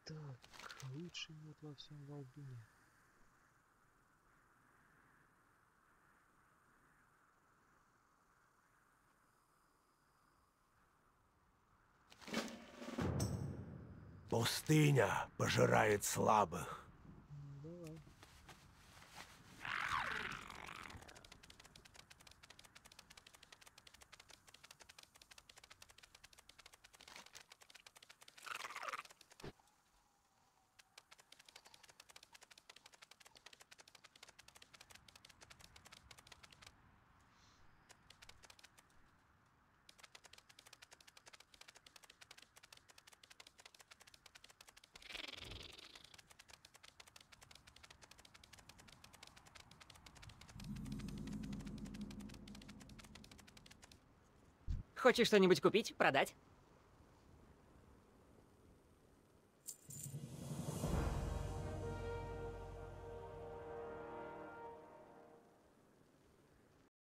Так, лучший мод во всем Валдуне. Пустыня пожирает слабых. Давай. Хочешь что-нибудь купить? Продать?